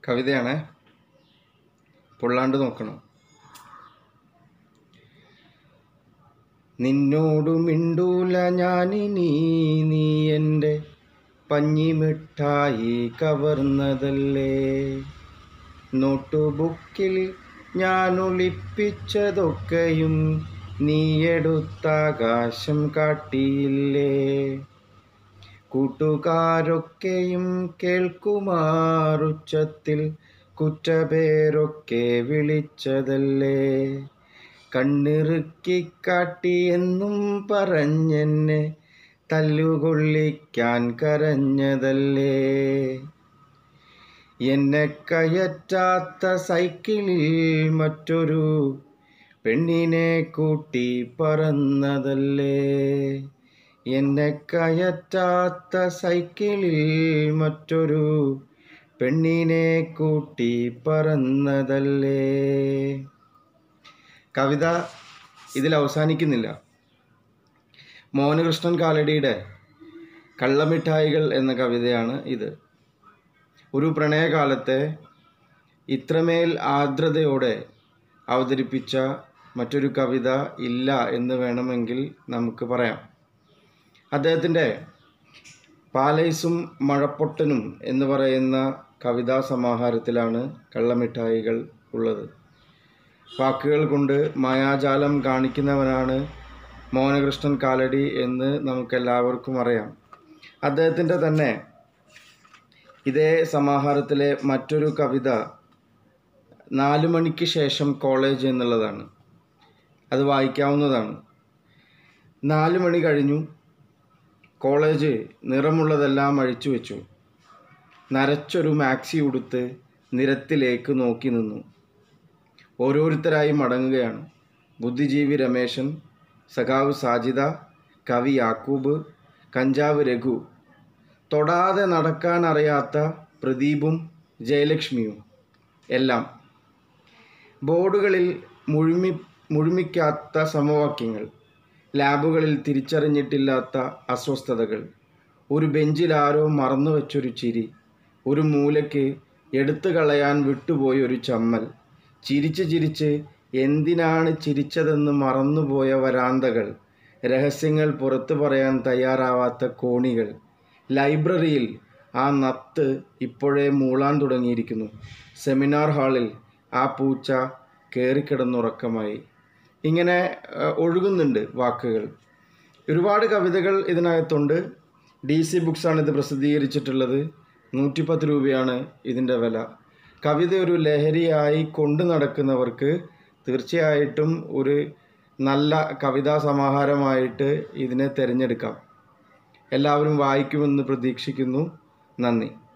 കവിതയാണ്, പൊള്ളാണ്ട് നോക്കണം. നിന്നോടു മിണ്ടൂല ഞാനിനി, നീ എൻ്റെ പഞ്ഞിമിഠായി കവർന്നതല്ലേ. നോട്ടുബുക്കിൽ ഞാൻ ഒളിപ്പിച്ചതൊക്കെയും നീ എടുത്താകാശം കാട്ടിയില്ലേ. കൂട്ടുകാരൊക്കെയും കേൾക്കുമാറുച്ചത്തിൽ കുറ്റപേരൊക്കെ വിളിച്ചതല്ലേ. കണ്ണിറുക്കിക്കാട്ടി എന്നും പറഞ്ഞെന്നെ തല്ലുകൊള്ളിക്കാൻ കരഞ്ഞതല്ലേ. എന്നെ കയറ്റാത്ത സൈക്കിളിൽ മറ്റൊരു പെണ്ണിനെ കൂട്ടി പറന്നതല്ലേ. എന്നെ കയറ്റാത്ത സൈക്കിളിൽ മറ്റൊരു പെണ്ണിനെ കൂട്ടി പറന്നതല്ലേ. കവിത ഇതിൽ അവസാനിക്കുന്നില്ല. മോഹനകൃഷ്ണൻ കാലടിയുടെ കള്ളമിഠായികൾ എന്ന കവിതയാണ് ഇത്. ഒരു പ്രണയകാലത്തെ ഇത്രമേൽ ആർദ്രതയോടെ അവതരിപ്പിച്ച മറ്റൊരു കവിത ഇല്ല എന്ന് വേണമെങ്കിൽ നമുക്ക് പറയാം. അദ്ദേഹത്തിൻ്റെ പാലൈസും മഴപ്പൊട്ടനും എന്ന് പറയുന്ന കവിതാ സമാഹാരത്തിലാണ് കള്ളമിഠായികൾ ഉള്ളത്. വാക്കുകൾ കൊണ്ട് മായാജാലം കാണിക്കുന്നവനാണ് മോഹനകൃഷ്ണൻ കാലടി എന്ന് നമുക്കെല്ലാവർക്കും അറിയാം. അദ്ദേഹത്തിൻ്റെ തന്നെ ഇതേ സമാഹാരത്തിലെ മറ്റൊരു കവിത 4 മണിക്ക് ശേഷം കോളേജ് എന്നുള്ളതാണ്. അത് വായിക്കാവുന്നതാണ്. 4 മണി കഴിഞ്ഞു. കോളേജ് നിറമുള്ളതെല്ലാം അഴിച്ചു വെച്ചു. നരച്ചൊരു മാക്സി ഉടുത്ത് നിരത്തിലേക്ക് നോക്കി നിന്നു. ഓരോരുത്തരായി മടങ്ങുകയാണ്. ബുദ്ധിജീവി രമേശൻ, സഖാവ് സാജിദ, കവി യാക്കൂബ്, കഞ്ചാവ് രഘു, തൊടാതെ നടക്കാൻ അറിയാത്ത പ്രദീപും ജയലക്ഷ്മിയും എല്ലാം. ബോർഡുകളിൽ മുഴുമിക്കാത്ത സമവാക്യങ്ങൾ, ലാബുകളിൽ തിരിച്ചറിഞ്ഞിട്ടില്ലാത്ത അസ്വസ്ഥതകൾ, ഒരു ബെഞ്ചിൽ ആരോ മറന്നു വെച്ചൊരു ചിരി, ഒരു മൂലയ്ക്ക് എടുത്തു കളയാൻ വിട്ടുപോയൊരു ചമ്മൽ, ചിരിച്ച് ചിരിച്ച് എന്തിനാണ് ചിരിച്ചതെന്ന് മറന്നുപോയ വരാന്തകൾ, രഹസ്യങ്ങൾ പുറത്തു പറയാൻ തയ്യാറാവാത്ത കോണികൾ, ലൈബ്രറിയിൽ ആ നത്ത് ഇപ്പോഴേ മൂളാൻ തുടങ്ങിയിരിക്കുന്നു, സെമിനാർ ഹാളിൽ ആ പൂച്ച കയറിക്കിടന്നുറക്കമായി. ഇങ്ങനെ ഒഴുകുന്നുണ്ട് വാക്കുകൾ. ഒരുപാട് കവിതകൾ ഇതിനകത്തുണ്ട്. DC ബുക്സാണ് ഇത് പ്രസിദ്ധീകരിച്ചിട്ടുള്ളത്. 110 രൂപയാണ് ഇതിൻ്റെ വില. കവിത ഒരു ലഹരിയായി കൊണ്ടു നടക്കുന്നവർക്ക് തീർച്ചയായിട്ടും ഒരു നല്ല കവിതാ സമാഹാരമായിട്ട് ഇതിനെ തിരഞ്ഞെടുക്കാം. എല്ലാവരും വായിക്കുമെന്ന് പ്രതീക്ഷിക്കുന്നു. നന്ദി.